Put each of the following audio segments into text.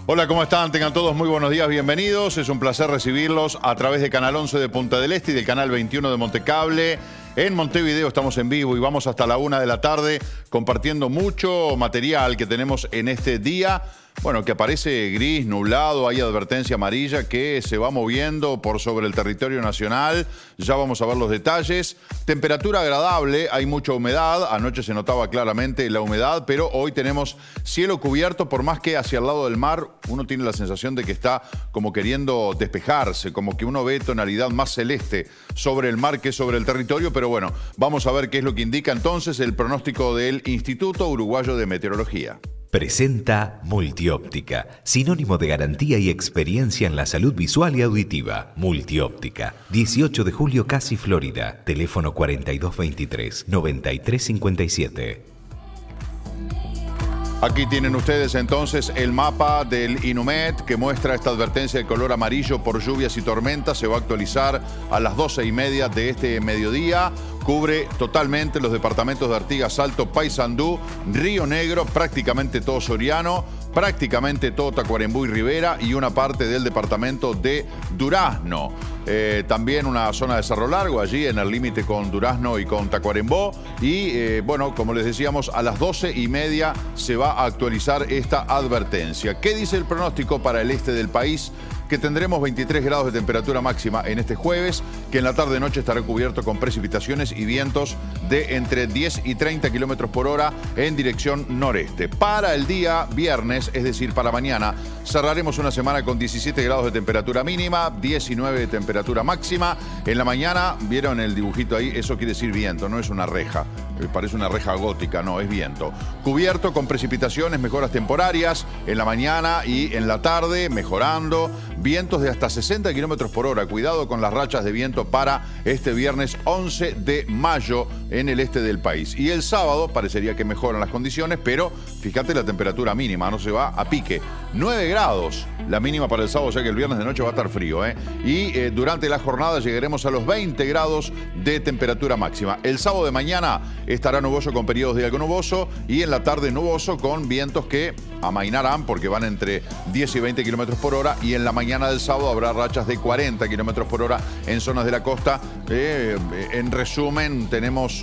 Hola, ¿cómo están? Tengan todos muy buenos días, bienvenidos. Es un placer recibirlos a través de Canal 11 de Punta del Este y del Canal 21 de Montecable. En Montevideo estamos en vivo y vamos hasta la 1 de la tarde compartiendo mucho material que tenemos en este día. Bueno, que aparece gris, nublado, hay advertencia amarilla que se va moviendo por sobre el territorio nacional. Ya vamos a ver los detalles. Temperatura agradable, hay mucha humedad. Anoche se notaba claramente la humedad, pero hoy tenemos cielo cubierto, por más que hacia el lado del mar uno tiene la sensación de que está como queriendo despejarse, como que uno ve tonalidad más celeste sobre el mar que sobre el territorio. Pero bueno, vamos a ver qué es lo que indica entonces el pronóstico del Instituto Uruguayo de Meteorología. Presenta Multióptica, sinónimo de garantía y experiencia en la salud visual y auditiva. Multióptica, 18 de julio, Casi, Florida. Teléfono 4223-9357. Aquí tienen ustedes entonces el mapa del INUMED que muestra esta advertencia de color amarillo por lluvias y tormentas. Se va a actualizar a las 12:30 de este mediodía. Cubre totalmente los departamentos de Artigas, Salto, Paysandú, Río Negro, prácticamente todo Soriano, prácticamente todo Tacuarembó y Rivera y una parte del departamento de Durazno. También una zona de Cerro Largo, allí en el límite con Durazno y con Tacuarembó. Y bueno, como les decíamos, a las 12:30 se va a actualizar esta advertencia. ¿Qué dice el pronóstico para el este del país? Que tendremos 23 grados de temperatura máxima en este jueves, que en la tarde-noche estará cubierto con precipitaciones y vientos de entre 10 y 30 kilómetros por hora en dirección noreste. Para el día viernes, es decir, para mañana, cerraremos una semana con 17 grados de temperatura mínima, 19 de temperatura máxima. En la mañana, ¿vieron el dibujito ahí? Eso quiere decir viento, no es una reja. Parece una reja gótica, no, es viento. Cubierto con precipitaciones, mejoras temporarias en la mañana y en la tarde, mejorando. Vientos de hasta 60 kilómetros por hora. Cuidado con las rachas de viento para este viernes 11 de mayo en el este del país. Y el sábado parecería que mejoran las condiciones, pero fíjate la temperatura mínima, no se va a pique. 9 grados la mínima para el sábado, o sea que el viernes de noche va a estar frío, Y durante la jornada llegaremos a los 20 grados de temperatura máxima. El sábado de mañana estará nuboso con periodos de algo nuboso y en la tarde nuboso con vientos que amainarán porque van entre 10 y 20 kilómetros por hora y en la mañana del sábado habrá rachas de 40 kilómetros por hora en zonas de la costa. En resumen, tenemos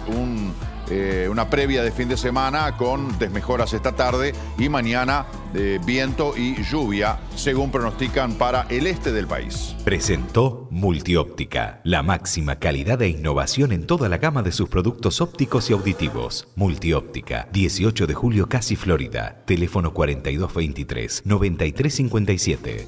una previa de fin de semana con desmejoras esta tarde y mañana viento y lluvia, según pronostican para el este del país. Presentó Multióptica, la máxima calidad e innovación en toda la gama de sus productos ópticos y auditivos. Multióptica, 18 de julio, Casi, Florida. Teléfono 4223-9357.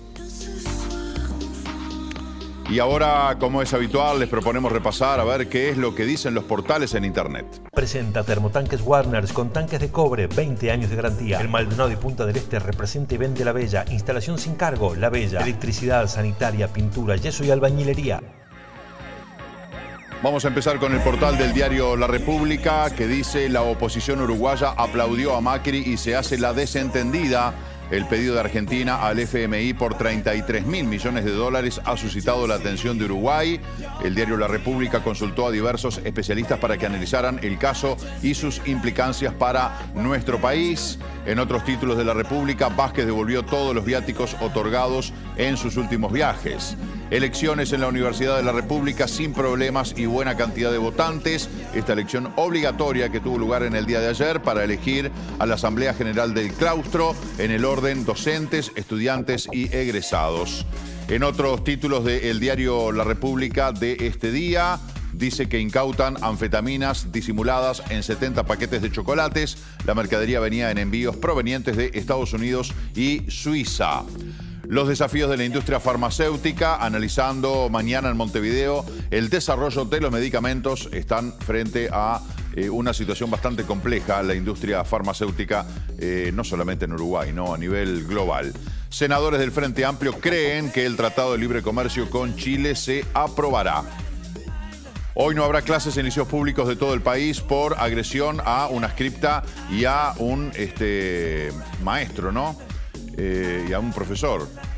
Y ahora, como es habitual, les proponemos repasar a ver qué es lo que dicen los portales en internet. Presenta Termotanques Warners con tanques de cobre, 20 años de garantía. El Maldonado y Punta del Este representa y vende La Bella. Instalación sin cargo, La Bella. Electricidad, sanitaria, pintura, yeso y albañilería. Vamos a empezar con el portal del diario La República, que dice: la oposición uruguaya aplaudió a Macri y se hace la desentendida. El pedido de Argentina al FMI por 33.000 millones de dólares ha suscitado la atención de Uruguay. El diario La República consultó a diversos especialistas para que analizaran el caso y sus implicancias para nuestro país. En otros títulos de La República, Vázquez devolvió todos los viáticos otorgados en sus últimos viajes. Elecciones en la Universidad de la República sin problemas y buena cantidad de votantes. Esta elección obligatoria que tuvo lugar en el día de ayer para elegir a la Asamblea General del Claustro en el orden docentes, estudiantes y egresados. En otros títulos del diario La República de este día, dice que incautan anfetaminas disimuladas en 70 paquetes de chocolates. La mercadería venía en envíos provenientes de Estados Unidos y Suiza. Los desafíos de la industria farmacéutica, analizando mañana en Montevideo el desarrollo de los medicamentos, están frente a una situación bastante compleja, la industria farmacéutica, no solamente en Uruguay, no, a nivel global. Senadores del Frente Amplio creen que el Tratado de Libre Comercio con Chile se aprobará. Hoy no habrá clases en liceos públicos de todo el país por agresión a una scripta y a un maestro, ¿no? Y a un profesor.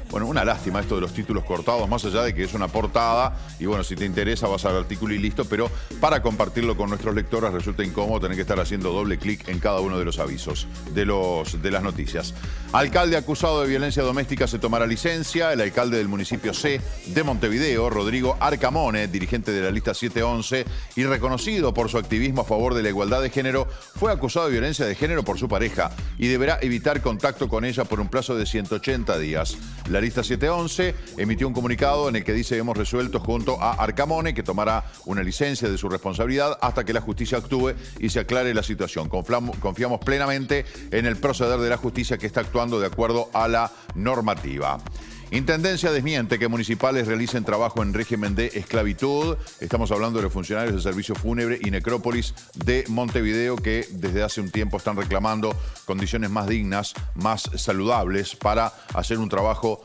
Bueno, una lástima esto de los títulos cortados, más allá de que es una portada, y bueno, si te interesa vas al artículo y listo, pero para compartirlo con nuestros lectores resulta incómodo tener que estar haciendo doble clic en cada uno de los avisos de las noticias. Alcalde acusado de violencia doméstica se tomará licencia. El alcalde del municipio C de Montevideo, Rodrigo Arcamone, dirigente de la lista 711 y reconocido por su activismo a favor de la igualdad de género, fue acusado de violencia de género por su pareja y deberá evitar contacto con ella por un plazo de 180 días. La lista 711 emitió un comunicado en el que dice: hemos resuelto junto a Arcamone que tomará una licencia de su responsabilidad hasta que la justicia actúe y se aclare la situación. Confiamos plenamente en el proceder de la justicia, que está actuando de acuerdo a la normativa. Intendencia desmiente que municipales realicen trabajo en régimen de esclavitud. Estamos hablando de los funcionarios del Servicio Fúnebre y Necrópolis de Montevideo, que desde hace un tiempo están reclamando condiciones más dignas, más saludables para hacer un trabajo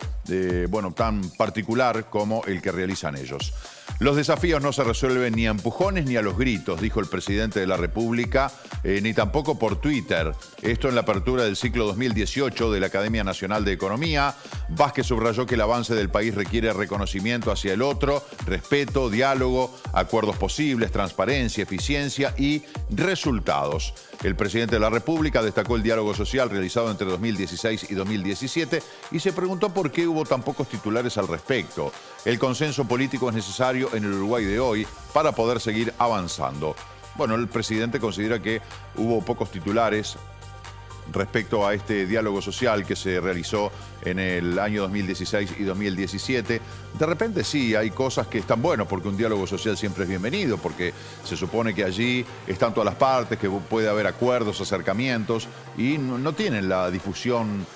tan particular como el que realizan ellos. Los desafíos no se resuelven ni a empujones ni a los gritos, dijo el presidente de la República, ni tampoco por Twitter. Esto en la apertura del ciclo 2018 de la Academia Nacional de Economía. Vázquez subrayó que el avance del país requiere reconocimiento hacia el otro, respeto, diálogo, acuerdos posibles, transparencia, eficiencia y resultados. El presidente de la República destacó el diálogo social realizado entre 2016 y 2017 y se preguntó por qué hubo tan pocos titulares al respecto. El consenso político es necesario en el Uruguay de hoy para poder seguir avanzando. Bueno, el presidente considera que hubo pocos titulares respecto a este diálogo social que se realizó en el año 2016 y 2017. De repente sí, hay cosas que están buenas, porque un diálogo social siempre es bienvenido, porque se supone que allí están todas las partes, que puede haber acuerdos, acercamientos, y no tienen la difusión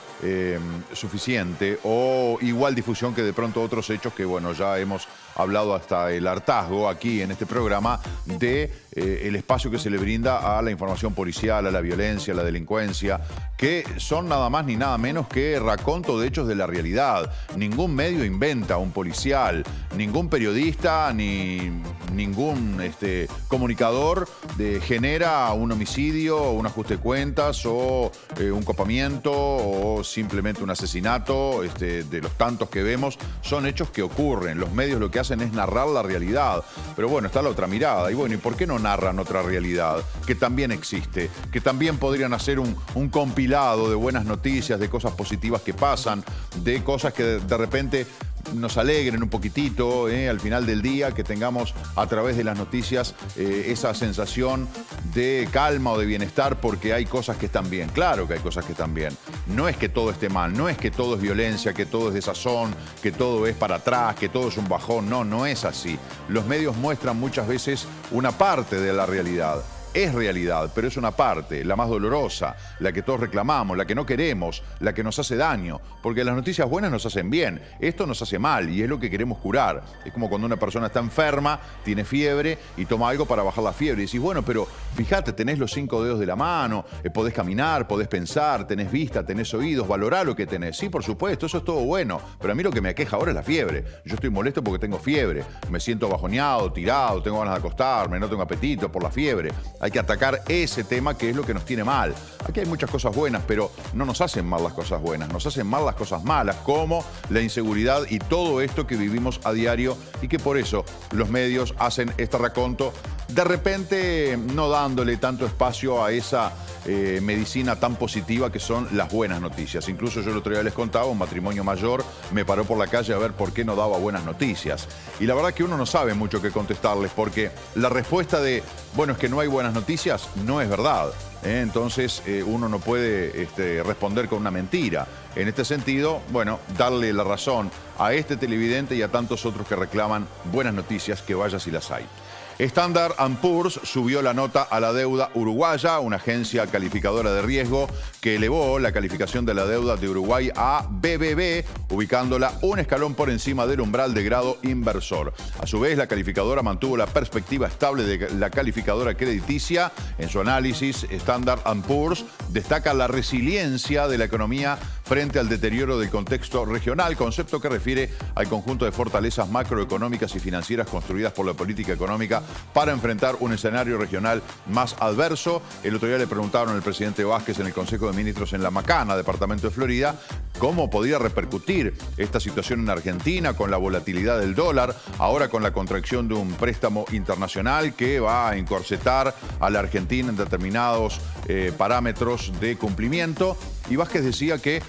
suficiente o igual difusión que de pronto otros hechos que, bueno, ya hemos hablado hasta el hartazgo aquí en este programa de el espacio que se le brinda a la información policial, a la violencia, a la delincuencia, que son nada más ni nada menos que raconto de hechos de la realidad. Ningún medio inventa un policial, ningún periodista ni ningún comunicador genera un homicidio, un ajuste de cuentas o un copamiento o simplemente un asesinato de los tantos que vemos. Son hechos que ocurren. Los medios lo que hacen es narrar la realidad. Pero bueno, está la otra mirada. Y bueno, ¿y por qué no narran otra realidad que también existe? Que también podrían hacer un compilado de buenas noticias, de cosas positivas que pasan, de cosas que de repente nos alegren un poquitito al final del día, que tengamos a través de las noticias esa sensación de calma o de bienestar porque hay cosas que están bien. Claro que hay cosas que están bien. No es que todo esté mal, no es que todo es violencia, que todo es desazón, que todo es para atrás, que todo es un bajón. No, no es así. Los medios muestran muchas veces una parte de la realidad. Es realidad, pero es una parte, la más dolorosa, la que todos reclamamos, la que no queremos, la que nos hace daño. Porque las noticias buenas nos hacen bien, esto nos hace mal y es lo que queremos curar. Es como cuando una persona está enferma, tiene fiebre y toma algo para bajar la fiebre. Y decís, bueno, pero fíjate, tenés los 5 dedos de la mano, podés caminar, podés pensar, tenés vista, tenés oídos, valorá lo que tenés. Sí, por supuesto, eso es todo bueno, pero a mí lo que me aqueja ahora es la fiebre. Yo estoy molesto porque tengo fiebre, me siento bajoneado, tirado, tengo ganas de acostarme, no tengo apetito por la fiebre. Hay que atacar ese tema que es lo que nos tiene mal. Aquí hay muchas cosas buenas, pero no nos hacen mal las cosas buenas, nos hacen mal las cosas malas, como la inseguridad y todo esto que vivimos a diario y que por eso los medios hacen este raconto, de repente no dándole tanto espacio a esa medicina tan positiva que son las buenas noticias. Incluso yo el otro día les contaba, un matrimonio mayor me paró por la calle a ver por qué no daba buenas noticias. Y la verdad que uno no sabe mucho qué contestarles, porque la respuesta de, bueno, es que no hay buenas noticias, no es verdad. Entonces uno no puede responder con una mentira. En este sentido, bueno, darle la razón a este televidente y a tantos otros que reclaman buenas noticias, que vaya si las hay. Standard & Poor's subió la nota a la deuda uruguaya, una agencia calificadora de riesgo que elevó la calificación de la deuda de Uruguay a BBB, ubicándola un escalón por encima del umbral de grado inversor. A su vez, la calificadora mantuvo la perspectiva estable de la calificadora crediticia. En su análisis, Standard & Poor's destaca la resiliencia de la economía frente al deterioro del contexto regional, concepto que refiere al conjunto de fortalezas macroeconómicas y financieras construidas por la política económica para enfrentar un escenario regional más adverso. El otro día le preguntaron al presidente Vázquez en el Consejo de Ministros en La Macana, departamento de Florida, cómo podía repercutir esta situación en Argentina con la volatilidad del dólar, ahora con la contracción de un préstamo internacional que va a encorsetar a la Argentina en determinados parámetros de cumplimiento. Y Vázquez decía que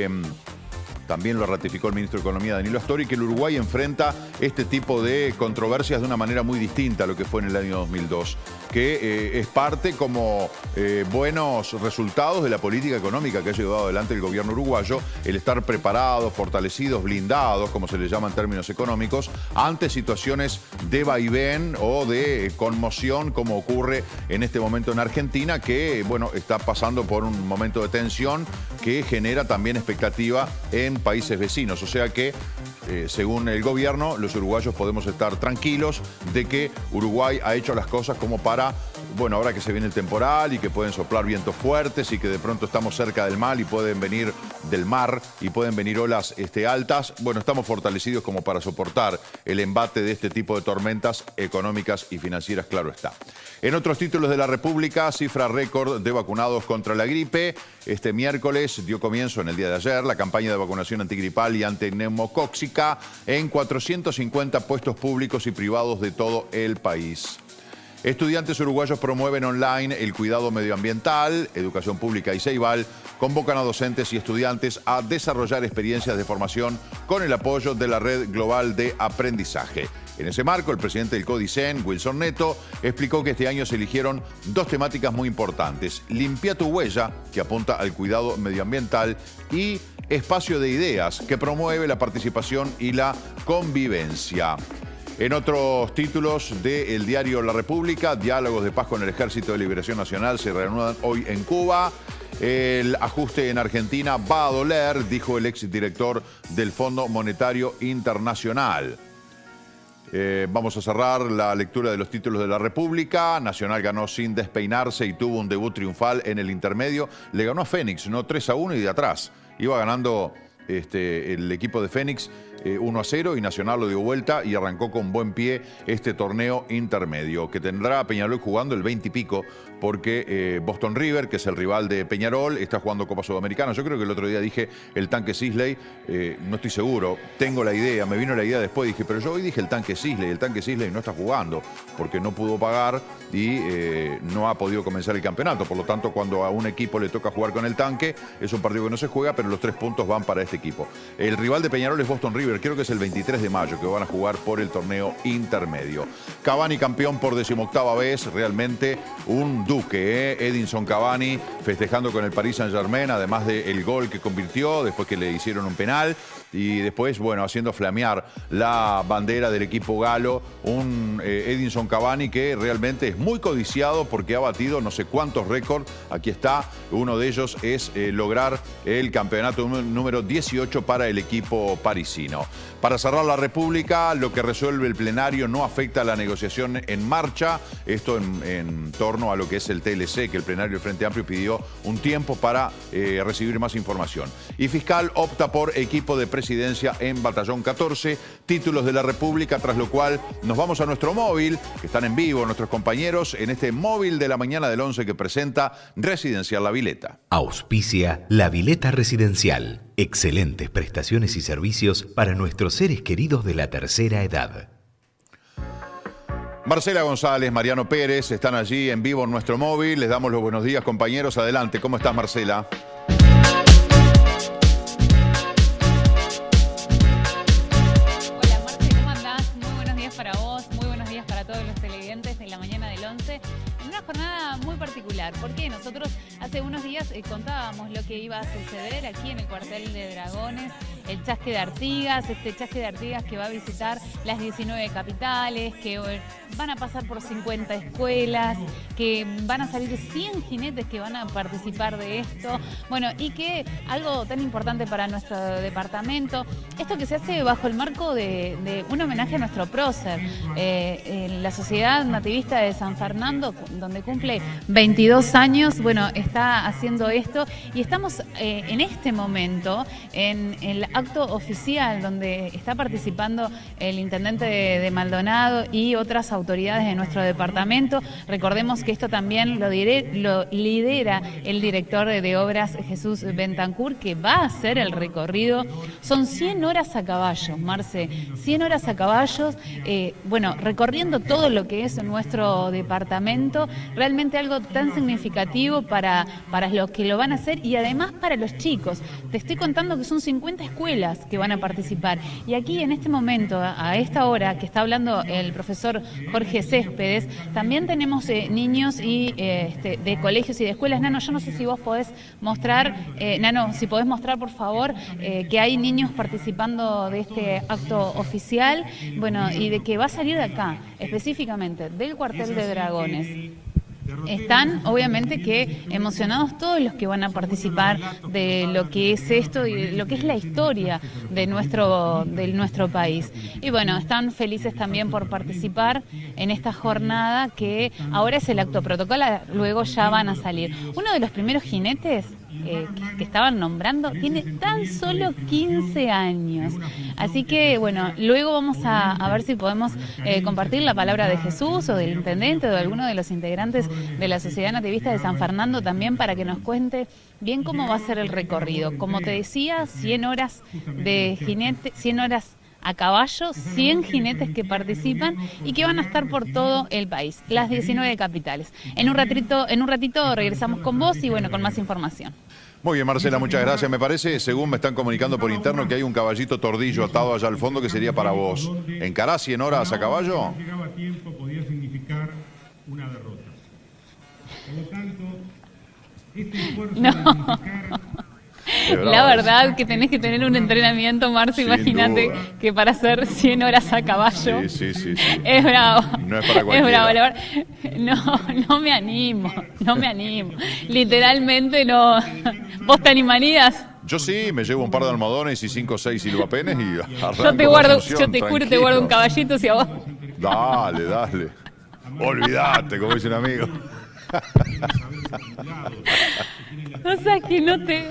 también lo ratificó el ministro de Economía, Danilo Astori, que el Uruguay enfrenta este tipo de controversias de una manera muy distinta a lo que fue en el año 2002, que es parte como buenos resultados de la política económica que ha llevado adelante el gobierno uruguayo, el estar preparados, fortalecidos, blindados, como se le llama en términos económicos, ante situaciones de vaivén o de conmoción, como ocurre en este momento en Argentina, que, bueno, está pasando por un momento de tensión que genera también expectativa en países vecinos. O sea que, según el gobierno, los uruguayos podemos estar tranquilos de que Uruguay ha hecho las cosas como para, bueno, ahora que se viene el temporal y que pueden soplar vientos fuertes y que de pronto estamos cerca del mar y pueden venir del mar y pueden venir olas altas, bueno, estamos fortalecidos como para soportar el embate de este tipo de tormentas económicas y financieras, claro está. En otros títulos de la República, cifra récord de vacunados contra la gripe. Este miércoles dio comienzo, en el día de ayer, la campaña de vacunación antigripal y antineumocóxica en 450 puestos públicos y privados de todo el país. Estudiantes uruguayos promueven online el cuidado medioambiental. Educación Pública y Ceibal convocan a docentes y estudiantes a desarrollar experiencias de formación con el apoyo de la Red Global de Aprendizaje. En ese marco, el presidente del CODICEN, Wilson Neto, explicó que este año se eligieron dos temáticas muy importantes: Limpia tu huella, que apunta al cuidado medioambiental, y Espacio de Ideas, que promueve la participación y la convivencia. En otros títulos del diario La República, diálogos de paz con el Ejército de Liberación Nacional se reanudan hoy en Cuba. El ajuste en Argentina va a doler, dijo el exdirector del Fondo Monetario Internacional. Vamos a cerrar la lectura de los títulos de La República. Nacional ganó sin despeinarse y tuvo un debut triunfal en el intermedio. Le ganó a Fénix, ¿no? 3-1 y de atrás. Iba ganando el equipo de Fénix 1-0 y Nacional lo dio vuelta y arrancó con buen pie este torneo intermedio, que tendrá a Peñarol jugando el 20 y pico, porque Boston River, que es el rival de Peñarol, está jugando Copa Sudamericana. Yo creo que el otro día dije el Tanque Sisley, no estoy seguro, tengo la idea, me vino la idea después, dije, pero yo hoy dije el Tanque Sisley no está jugando porque no pudo pagar y no ha podido comenzar el campeonato. Por lo tanto, cuando a un equipo le toca jugar con el Tanque, es un partido que no se juega, pero los 3 puntos van para este equipo. El rival de Peñarol es Boston River, creo que es el 23 de mayo que van a jugar por el torneo intermedio. Cavani campeón por 18ª vez, realmente un duque, Edinson Cavani festejando con el Paris Saint-Germain, además del gol que convirtió después que le hicieron un penal y después, bueno, haciendo flamear la bandera del equipo galo, un Edinson Cavani que realmente es muy codiciado porque ha batido no sé cuántos récords. Aquí está, uno de ellos es lograr el campeonato número 18 para el equipo parisino. Para cerrar La República, lo que resuelve el plenario no afecta a la negociación en marcha. Esto en torno a lo que es el TLC, que el plenario del Frente Amplio pidió un tiempo para recibir más información. Y Fiscal opta por equipo de presidencia en Batallón 14. Títulos de La República, tras lo cual nos vamos a nuestro móvil, que están en vivo nuestros compañeros, en este móvil de la mañana del 11 que presenta Residencial La Vileta. Auspicia La Vileta Residencial. Excelentes prestaciones y servicios para nuestros seres queridos de la tercera edad. Marcela González, Mariano Pérez están allí en vivo en nuestro móvil. Les damos los buenos días, compañeros. Adelante, ¿cómo estás, Marcela? Hola, Marce, ¿cómo andás? Muy buenos días para vos, muy buenos días para todos los televidentes de la mañana del 11. En una jornada muy particular, porque nosotros hace unos días contábamos lo que iba a suceder aquí en el cuartel de Dragones, el Chasque de Artigas, este Chasque de Artigas que va a visitar las 19 capitales, que van a pasar por 50 escuelas, que van a salir 100 jinetes que van a participar de esto. Bueno, y que algo tan importante para nuestro departamento, esto que se hace bajo el marco de un homenaje a nuestro prócer, la Sociedad Nativista de San Fernando, donde cumple 22 años, bueno, está haciendo esto y está estamos en este momento en el acto oficial donde está participando el intendente de Maldonado y otras autoridades de nuestro departamento. Recordemos que esto también lo lidera el director de obras, Jesús Bentancur, que va a hacer el recorrido. Son 100 horas a caballo, Marce, 100 horas a caballos, bueno, recorriendo todo lo que es nuestro departamento, realmente algo tan significativo para los que lo van a hacer y además para los chicos. Te estoy contando que son 50 escuelas que van a participar y aquí en este momento, a esta hora que está hablando el profesor Jorge Céspedes, también tenemos niños y de colegios y de escuelas. Nano, yo no sé si vos podés mostrar, Nano, si podés mostrar por favor que hay niños participando de este acto oficial, bueno, y de que va a salir de acá, específicamente del cuartel de Dragones. Están obviamente que emocionados todos los que van a participar de lo que es esto y lo que es la historia de nuestro país. Y bueno, están felices también por participar en esta jornada que ahora es el acto protocolar, luego ya van a salir. Uno de los primeros jinetes que estaban nombrando tiene tan solo 15 años. Así que, bueno, luego vamos a ver si podemos compartir la palabra de Jesús o del intendente o de alguno de los integrantes de la Sociedad Nativista de San Fernando también para que nos cuente bien cómo va a ser el recorrido. Como te decía, 100 horas de jinete, 100 horas a caballo, 100 jinetes que participan y que van a estar por todo el país, las 19 capitales. En un ratito regresamos con vos y bueno, con más información. Muy bien, Marcela, muchas gracias. Me parece, según me están comunicando por interno, que hay un caballito tordillo atado allá al fondo que sería para vos. ¿Encarás 100 horas a caballo? Si llegaba a tiempo, podía significar una derrota. Por lo tanto, este esfuerzo de significar... La verdad que tenés que tener un entrenamiento, Marce, imagínate que para hacer 100 horas a caballo. Sí. Es bravo. No es para cualquiera. Es bravo. No me animo. Literalmente no. ¿Vos te animarías? Yo sí, me llevo un par de almohadones y 5 o 6 silbapenes y arranco. Yo te juro, te guardo un caballito si a vos. Dale. Olvídate, como dice un amigo. O sea que no te...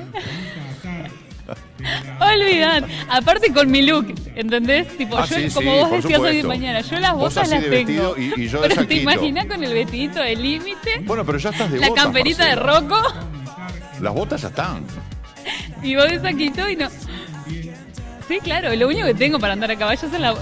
Olvidad. Aparte con mi look, ¿entendés? Tipo, yo, sí, como vos decías hoy de mañana, yo las botas las tengo. Y yo pero de te imaginas con el vestidito de límite. Bueno, pero ya estás de la botas, camperita Marcela. de Rocco. Las botas ya están. Y vos de saquito y no. Sí, claro, lo único que tengo para andar a caballo son las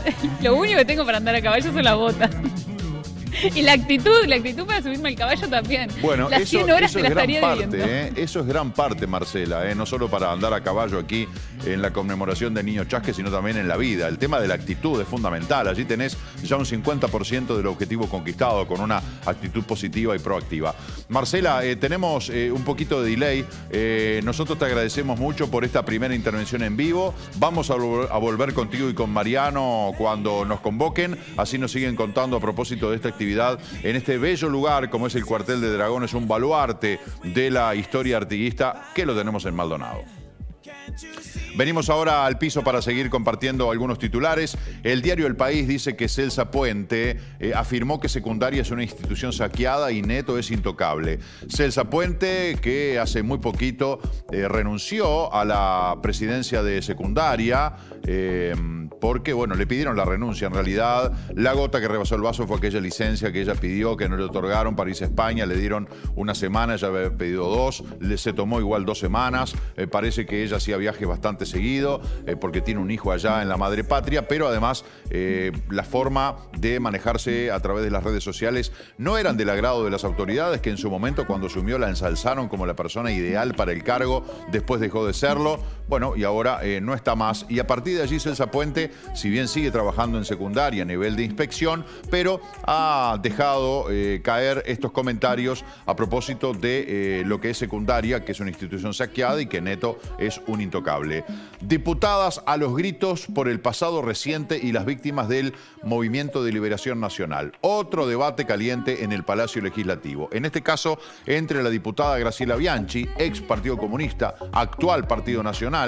botas. Y la actitud para subirme al caballo también. Bueno, las 100 horas te la estaría viviendo. Eso es gran parte, Marcela, no solo para andar a caballo aquí en la conmemoración de Niño Chasque, sino también en la vida. El tema de la actitud es fundamental. Allí tenés ya un 50% del objetivo conquistado con una actitud positiva y proactiva. Marcela, tenemos un poquito de delay. Nosotros te agradecemos mucho por esta primera intervención en vivo. Vamos a volver contigo y con Mariano cuando nos convoquen. Así nos siguen contando a propósito de esta actividad en este bello lugar como es el Cuartel de Dragones, un baluarte de la historia artiguista que lo tenemos en Maldonado. Venimos ahora al piso para seguir compartiendo algunos titulares. El diario El País dice que Celsa Puente afirmó que secundaria es una institución saqueada y Neto es intocable. Celsa Puente, que hace muy poquito renunció a la presidencia de secundaria porque, bueno, le pidieron la renuncia. En realidad, la gota que rebasó el vaso fue aquella licencia que ella pidió, que no le otorgaron para irse a España. Le dieron una semana, ella había pedido 2, se tomó igual 2 semanas. Parece que ella hacía viajes bastante seguido porque tiene un hijo allá en la madre patria, pero además la forma de manejarse a través de las redes sociales no eran del agrado de las autoridades, que en su momento cuando asumió la ensalzaron como la persona ideal para el cargo, después dejó de serlo, bueno, y ahora no está más. Y a partir de allí Celsa Puente, si bien sigue trabajando en secundaria a nivel de inspección, pero ha dejado caer estos comentarios a propósito de lo que es secundaria, que es una institución saqueada y que Neto es un intocable. Diputadas a los gritos por el pasado reciente y las víctimas del Movimiento de Liberación Nacional. Otro debate caliente en el Palacio Legislativo. En este caso, entre la diputada Graciela Bianchi, ex Partido Comunista, actual Partido Nacional,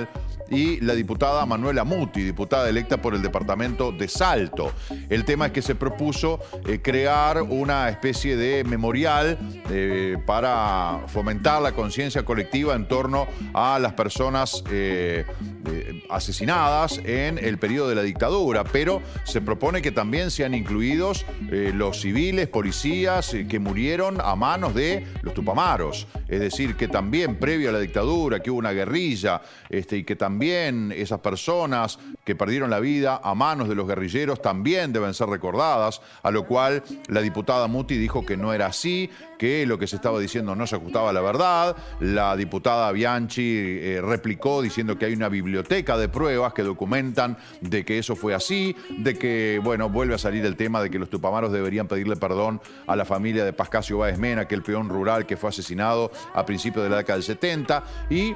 y la diputada Manuela Muti, diputada electa por el departamento de Salto. El tema es que se propuso crear una especie de memorial para fomentar la conciencia colectiva en torno a las personas asesinadas en el periodo de la dictadura, pero se propone que también sean incluidos los civiles, policías que murieron a manos de los tupamaros. Es decir, que también previo a la dictadura, que hubo una guerrilla y que también esas personas que perdieron la vida a manos de los guerrilleros también deben ser recordadas, a lo cual la diputada Muti dijo que no era así, que lo que se estaba diciendo no se ajustaba a la verdad. La diputada Bianchi replicó diciendo que hay una biblioteca de pruebas que documentan de que eso fue así, de que, bueno, vuelve a salir el tema de que los tupamaros deberían pedirle perdón a la familia de Pascasio Báez Mena, aquel peón rural que fue asesinado a principios de la década del 70, y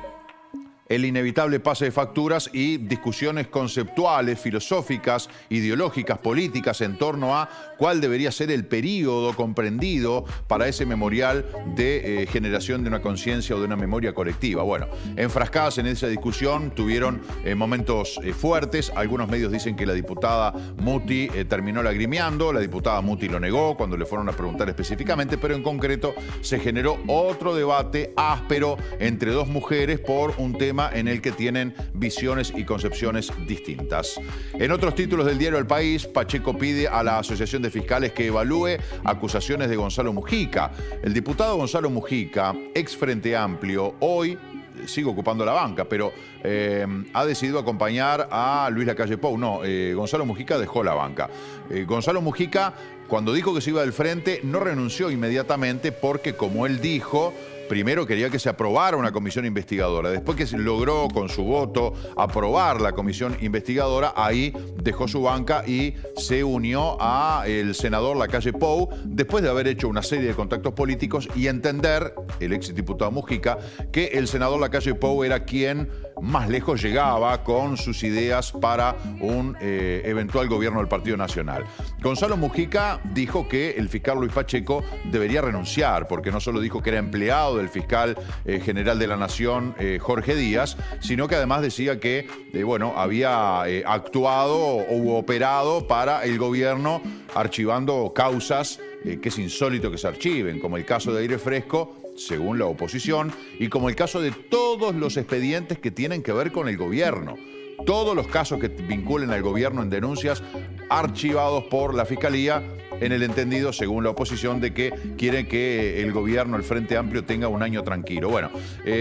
el inevitable pase de facturas y discusiones conceptuales, filosóficas, ideológicas, políticas en torno a cuál debería ser el período comprendido para ese memorial de generación de una conciencia o de una memoria colectiva. Bueno, enfrascadas en esa discusión tuvieron momentos fuertes. Algunos medios dicen que la diputada Muti terminó lagrimeando, la diputada Muti lo negó cuando le fueron a preguntar específicamente, pero en concreto se generó otro debate áspero entre dos mujeres por un tema en el que tienen visiones y concepciones distintas. En otros títulos del diario El País, Pacheco pide a la Asociación de Fiscales que evalúe acusaciones de Gonzalo Mujica. El diputado Gonzalo Mujica, ex Frente Amplio, hoy sigue ocupando la banca, pero ha decidido acompañar a Luis Lacalle Pou. No, Gonzalo Mujica dejó la banca. Gonzalo Mujica, cuando dijo que se iba del frente, no renunció inmediatamente porque, como él dijo, primero quería que se aprobara una comisión investigadora. Después que se logró con su voto aprobar la comisión investigadora, ahí dejó su banca y se unió al senador Lacalle Pou, después de haber hecho una serie de contactos políticos y entender, el ex diputado Mujica, que el senador Lacalle Pou era quien más lejos llegaba con sus ideas para un eventual gobierno del Partido Nacional. Gonzalo Mujica dijo que el fiscal Luis Pacheco debería renunciar, porque no solo dijo que era empleado del fiscal general de la Nación, Jorge Díaz, sino que además decía que había actuado o operado para el gobierno archivando causas que es insólito que se archiven, como el caso de Aire Fresco, según la oposición, y como el caso de todos los expedientes que tienen que ver con el gobierno. Todos los casos que vinculen al gobierno en denuncias archivados por la Fiscalía, en el entendido, según la oposición, de que quieren que el gobierno, el Frente Amplio, tenga un año tranquilo. Bueno,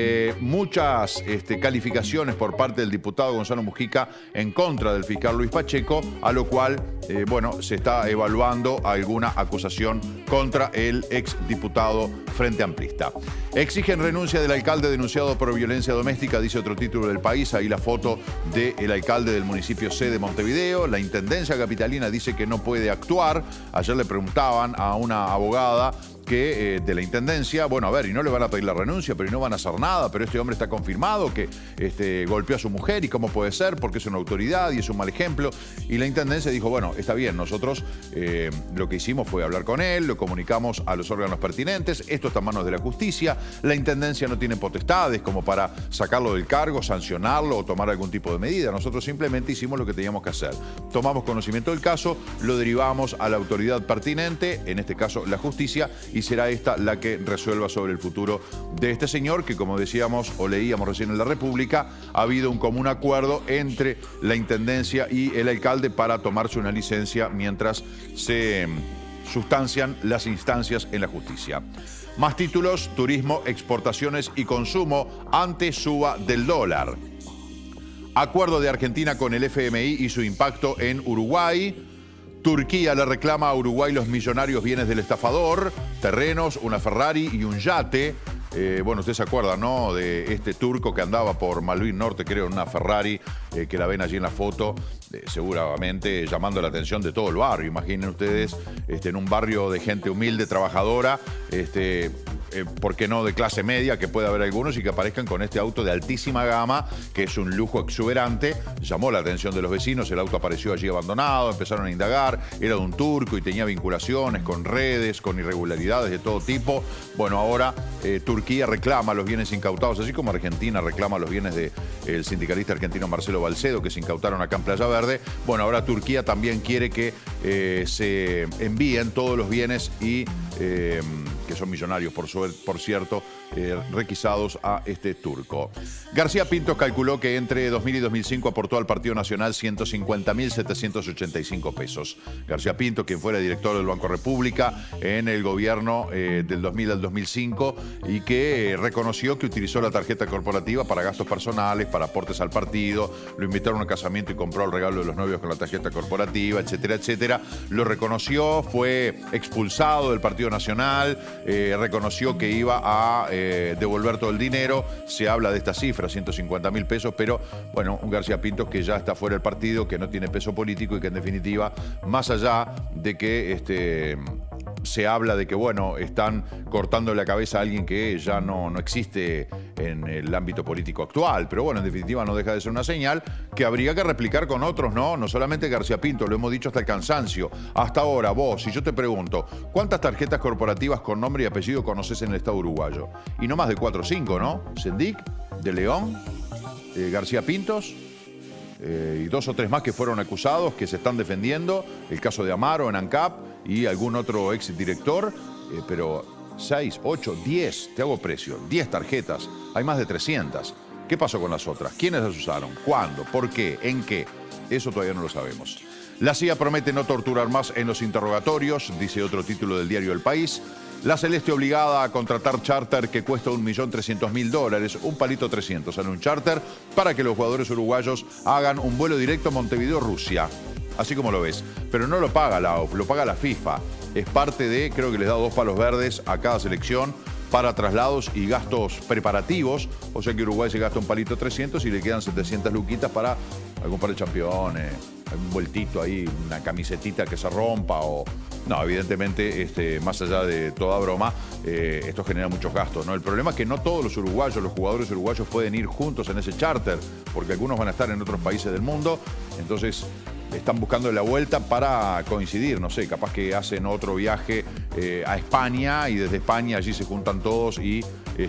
muchas calificaciones por parte del diputado Gonzalo Mujica en contra del fiscal Luis Pacheco, a lo cual, se está evaluando alguna acusación contra el exdiputado Frente Amplista. Exigen renuncia del alcalde denunciado por violencia doméstica, dice otro título del País. Ahí la foto del alcalde del municipio C de Montevideo. La Intendencia Capitalina dice que no puede actuar. Ayer le preguntaban a una abogada de la Intendencia, y no le van a pedir la renuncia, pero no van a hacer nada, pero este hombre está confirmado que golpeó a su mujer, y cómo puede ser, porque es una autoridad y es un mal ejemplo. Y la Intendencia dijo, bueno, está bien, nosotros lo que hicimos fue hablar con él, lo comunicamos a los órganos pertinentes, esto está en manos de la justicia, la Intendencia no tiene potestades como para sacarlo del cargo, sancionarlo o tomar algún tipo de medida. Nosotros simplemente hicimos lo que teníamos que hacer. Tomamos conocimiento del caso, lo derivamos a la autoridad pertinente, en este caso la justicia, y será esta la que resuelva sobre el futuro de este señor, que, como decíamos o leíamos recién en La República, ha habido un común acuerdo entre la Intendencia y el alcalde para tomarse una licencia mientras se sustancian las instancias en la justicia. Más títulos: turismo, exportaciones y consumo ante suba del dólar. Acuerdo de Argentina con el FMI y su impacto en Uruguay. Turquía le reclama a Uruguay los millonarios bienes del estafador, terrenos, una Ferrari y un yate. Ustedes se acuerdan, ¿no?, de este turco que andaba por Malvin Norte, creo, en una Ferrari, que la ven allí en la foto, seguramente llamando la atención de todo el barrio. Imaginen ustedes, en un barrio de gente humilde, trabajadora, ¿por qué no de clase media, que puede haber algunos, y que aparezcan con este auto de altísima gama, que es un lujo exuberante? Llamó la atención de los vecinos, el auto apareció allí abandonado, empezaron a indagar, era de un turco y tenía vinculaciones con redes, con irregularidades de todo tipo. Bueno, ahora Turquía reclama los bienes incautados, así como Argentina reclama los bienes del sindicalista argentino Marcelo Balcedo, que se incautaron acá en Playa Verde. Bueno, ahora Turquía también quiere que se envíen todos los bienes y que son millonarios, por cierto, requisados a este turco. García Pintos calculó que entre 2000 y 2005 aportó al Partido Nacional 150.785 pesos. García Pintos, quien fuera director del Banco República en el gobierno del 2000 al 2005 y que reconoció que utilizó la tarjeta corporativa para gastos personales, para aportes al partido, lo invitaron a un casamiento y compró el regalo de los novios con la tarjeta corporativa, etcétera, etcétera. Lo reconoció, fue expulsado del Partido Nacional, reconoció que iba a devolver todo el dinero. Se habla de esta cifra, 150.000 pesos, pero bueno, un García Pintos que ya está fuera del partido, que no tiene peso político y que en definitiva, más allá de que se habla de que, bueno, están cortando la cabeza a alguien que ya no existe en el ámbito político actual. Pero bueno, en definitiva no deja de ser una señal que habría que replicar con otros, ¿no? No solamente García Pinto, lo hemos dicho hasta el cansancio. Hasta ahora, vos, si yo te pregunto, ¿cuántas tarjetas corporativas con nombre y apellido conoces en el Estado uruguayo? Y no más de 4 o 5, ¿no? Sendic, De León, García Pintos, y 2 o 3 más que fueron acusados, que se están defendiendo. El caso de Amaro en ANCAP y algún otro exdirector, pero 6, 8, 10, te hago precio, 10 tarjetas, hay más de 300. ¿Qué pasó con las otras? ¿Quiénes las usaron? ¿Cuándo? ¿Por qué? ¿En qué? Eso todavía no lo sabemos. La CIA promete no torturar más en los interrogatorios, dice otro título del diario El País. La Celeste obligada a contratar charter que cuesta $1.300.000, un palito 300, sale un charter para que los jugadores uruguayos hagan un vuelo directo a Montevideo, Rusia. Así como lo ves. Pero no lo paga la AUF, lo paga la FIFA. Es parte de, creo que les da 2 palos verdes a cada selección para traslados y gastos preparativos. O sea que Uruguay se gasta un palito 300 y le quedan 700 luquitas para algún par de championes, un vueltito ahí, una camisetita que se rompa o... No, evidentemente, más allá de toda broma, esto genera muchos gastos, ¿no? El problema es que no todos los uruguayos, los jugadores uruguayos pueden ir juntos en ese charter, porque algunos van a estar en otros países del mundo, entonces están buscando la vuelta para coincidir, no sé, capaz que hacen otro viaje a España y desde España allí se juntan todos y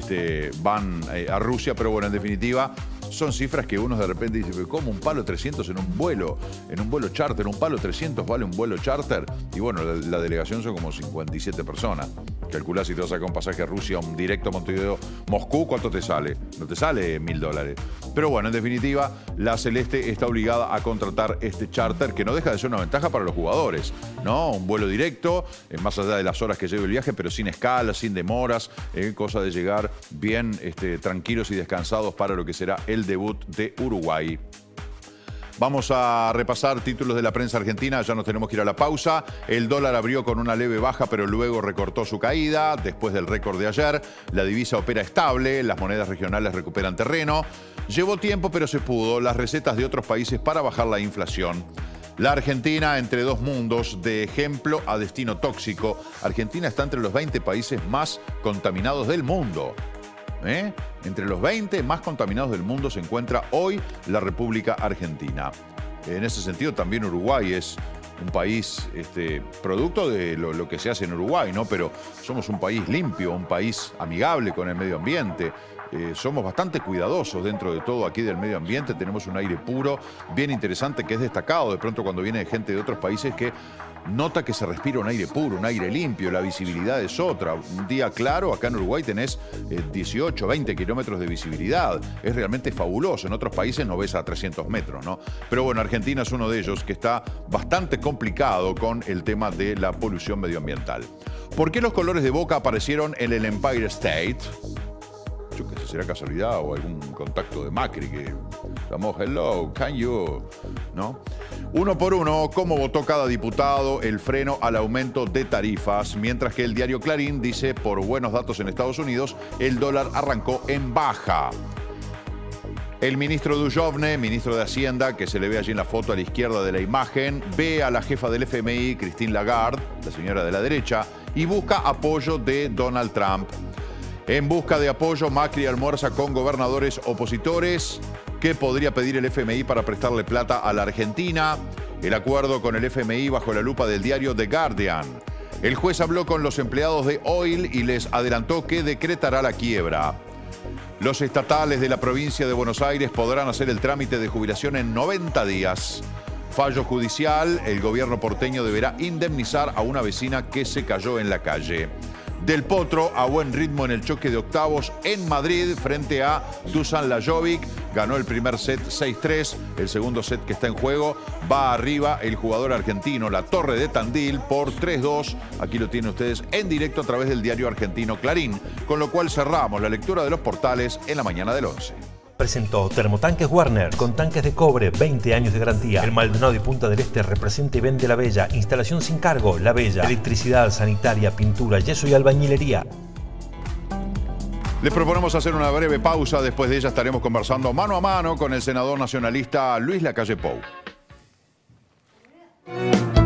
van a Rusia, pero bueno, en definitiva... Son cifras que uno de repente dice, ¿cómo un palo 300 en un vuelo charter? ¿Un palo 300 vale un vuelo charter? Y bueno, la delegación son como 57 personas. Calculás si te vas a sacar un pasaje a Rusia, un directo a Montevideo, Moscú, ¿cuánto te sale? No te sale $1.000. Pero bueno, en definitiva, la Celeste está obligada a contratar este charter, que no deja de ser una ventaja para los jugadores, ¿no? Un vuelo directo, más allá de las horas que lleve el viaje, pero sin escalas, sin demoras, cosa de llegar bien tranquilos y descansados para lo que será el debut de Uruguay. Vamos a repasar títulos de la prensa argentina, ya nos tenemos que ir a la pausa. El dólar abrió con una leve baja, pero luego recortó su caída después del récord de ayer. La divisa opera estable, las monedas regionales recuperan terreno. Llevó tiempo, pero se pudo. Las recetas de otros países para bajar la inflación. La Argentina entre dos mundos, de ejemplo a destino tóxico. Argentina está entre los 20 países más contaminados del mundo. Entre los 20 más contaminados del mundo se encuentra hoy la República Argentina. En ese sentido también Uruguay es un país producto de lo que se hace en Uruguay, ¿no? Pero somos un país limpio, un país amigable con el medio ambiente. Somos bastante cuidadosos dentro de todo aquí del medio ambiente. Tenemos un aire puro, bien interesante, que es destacado de pronto cuando viene gente de otros países que nota que se respira un aire puro, un aire limpio, la visibilidad es otra. Un día claro, acá en Uruguay tenés 18, 20 kilómetros de visibilidad. Es realmente fabuloso. En otros países no ves a 300 metros, ¿no? Pero bueno, Argentina es uno de ellos que está bastante complicado con el tema de la polución medioambiental. ¿Por qué los colores de Boca aparecieron en el Empire State? Yo qué sé, será casualidad o algún contacto de Macri que llamó hello, can you, ¿no? Uno por uno, ¿cómo votó cada diputado el freno al aumento de tarifas? Mientras que el diario Clarín dice, por buenos datos en Estados Unidos, el dólar arrancó en baja. El ministro Dujovne, ministro de Hacienda, que se le ve allí en la foto a la izquierda de la imagen, ve a la jefa del FMI, Christine Lagarde, la señora de la derecha, y busca apoyo de Donald Trump. En busca de apoyo, Macri almuerza con gobernadores opositores. ¿Qué podría pedir el FMI para prestarle plata a la Argentina? El acuerdo con el FMI bajo la lupa del diario The Guardian. El juez habló con los empleados de Oil y les adelantó que decretará la quiebra. Los estatales de la provincia de Buenos Aires podrán hacer el trámite de jubilación en 90 días. Fallo judicial, el gobierno porteño deberá indemnizar a una vecina que se cayó en la calle. Del Potro a buen ritmo en el choque de octavos en Madrid frente a Dusan Lajovic. Ganó el primer set 6-3. El segundo set que está en juego va arriba el jugador argentino, La Torre de Tandil, por 3-2. Aquí lo tienen ustedes en directo a través del diario argentino Clarín. Con lo cual cerramos la lectura de los portales en la mañana del 11. Presentó Termotanques Warner, con tanques de cobre, 20 años de garantía. El Maldonado y Punta del Este representa y vende La Bella. Instalación sin cargo, La Bella. Electricidad, sanitaria, pintura, yeso y albañilería. Les proponemos hacer una breve pausa. Después de ella estaremos conversando mano a mano con el senador nacionalista Luis Lacalle Pou.